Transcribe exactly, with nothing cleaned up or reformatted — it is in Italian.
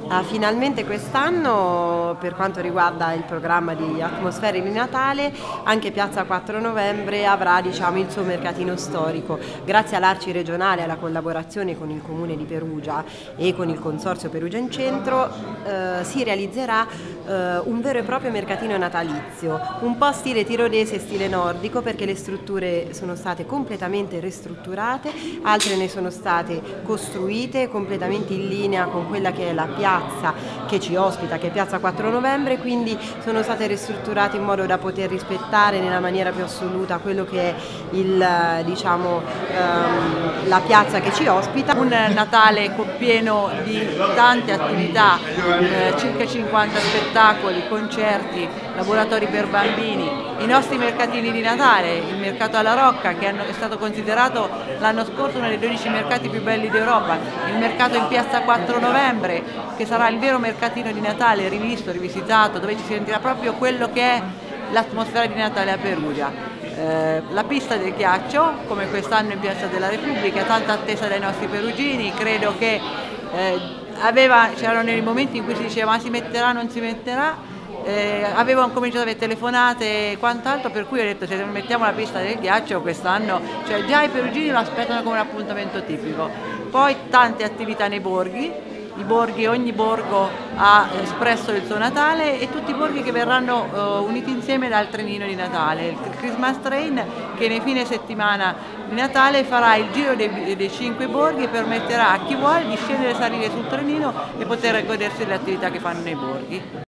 Ah, finalmente quest'anno, per quanto riguarda il programma di Atmosfere di Natale, anche Piazza quattro Novembre avrà, diciamo, il suo mercatino storico. Grazie all'Arci regionale e alla collaborazione con il Comune di Perugia e con il Consorzio Perugia in Centro eh, si realizzerà eh, un vero e proprio mercatino natalizio, un po' stile tirolese e stile nordico, perché le strutture sono state completamente ristrutturate, altre ne sono state costruite completamente in linea con quella che è la piazza che ci ospita, che è Piazza quattro Novembre, quindi sono state ristrutturate in modo da poter rispettare nella maniera più assoluta quello che è il, diciamo, ehm, la piazza che ci ospita. Un Natale pieno di tante attività, eh, circa cinquanta spettacoli, concerti, laboratori per bambini, i nostri mercatini di Natale, il mercato alla Rocca che è stato considerato l'anno scorso uno dei dodici mercati più belli d'Europa, il mercato in Piazza quattro Novembre che sarà il vero mercatino di Natale rivisto, rivisitato, dove ci sentirà proprio quello che è l'atmosfera di Natale a Perugia. Eh, la pista del ghiaccio, come quest'anno in Piazza della Repubblica, tanta attesa dai nostri perugini, credo che eh, aveva, c'erano dei momenti in cui si diceva ma si metterà, non si metterà, eh, avevano cominciato a avere telefonate e quant'altro, per cui ho detto se non mettiamo la pista del ghiaccio quest'anno, cioè già i perugini lo aspettano come un appuntamento tipico. Poi tante attività nei borghi. I borghi, ogni borgo ha espresso il suo Natale e tutti i borghi che verranno uh, uniti insieme dal trenino di Natale. Il Christmas Train che nei fine settimana di Natale farà il giro dei, dei cinque borghi e permetterà a chi vuole di scendere e salire sul trenino e poter godersi delle attività che fanno nei borghi.